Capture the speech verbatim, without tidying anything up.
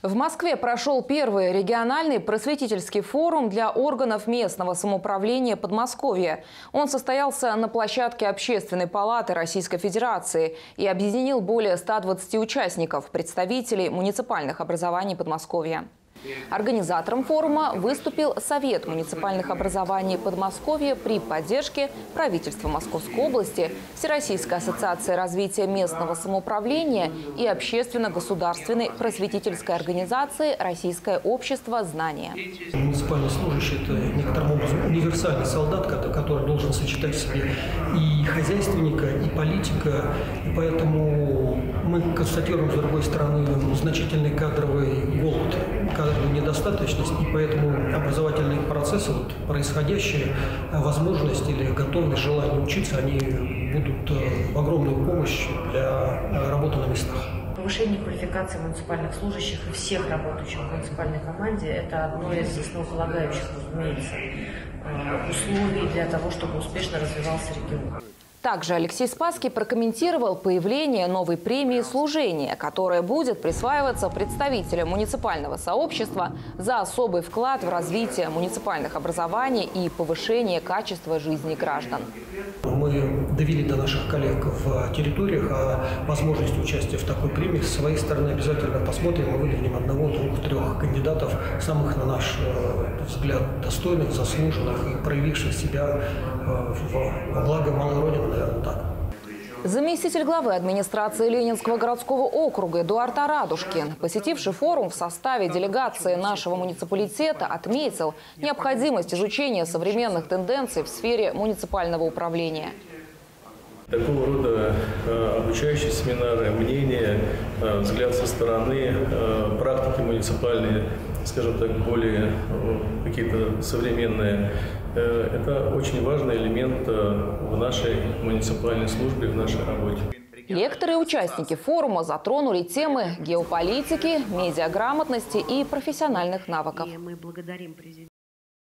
В Москве прошел первый региональный просветительский форум для органов местного самоуправления Подмосковья. Он состоялся на площадке Общественной палаты Российской Федерации и объединил более ста двадцати участников, представителей муниципальных образований Подмосковья. Организатором форума выступил Совет муниципальных образований Подмосковья при поддержке правительства Московской области, Всероссийской ассоциации развития местного самоуправления и общественно-государственной просветительской организации «Российское общество знания». Муниципальный служащий – это некоторым образом универсальный солдат, который должен сочетать в себе и хозяйственника, и политика. И поэтому мы констатируем, с другой стороны, значительный кадровый голод, кадровую недостаточность, и поэтому образовательные процессы, вот, происходящие, возможность или готовность, желание учиться, они будут в огромную помощь для работы на местах. Повышение квалификации муниципальных служащих и всех работающих в муниципальной команде – это одно из основополагающих, разумеется, условий для того, чтобы успешно развивался регион. Также Алексей Спасский прокомментировал появление новой премии «Служение», которая будет присваиваться представителям муниципального сообщества за особый вклад в развитие муниципальных образований и повышение качества жизни граждан. Мы довели до наших коллег в территориях о возможности участия в такой премии. С своей стороны обязательно посмотрим и выдвинем одного, двух, трех кандидатов, самых, на наш взгляд, достойных, заслуженных и проявивших себя во благо малой Родины, наверное, так. Заместитель главы администрации Ленинского городского округа Эдуард Арадушкин, посетивший форум в составе делегации нашего муниципалитета, отметил необходимость изучения современных тенденций в сфере муниципального управления. Такого рода э, обучающие семинары, мнения, э, взгляд со стороны, э, практики муниципальные, скажем так, более э, какие-то современные, э, это очень важный элемент э, в нашей муниципальной службе, в нашей работе. Лекторы и участники форума затронули темы геополитики, медиаграмотности и профессиональных навыков.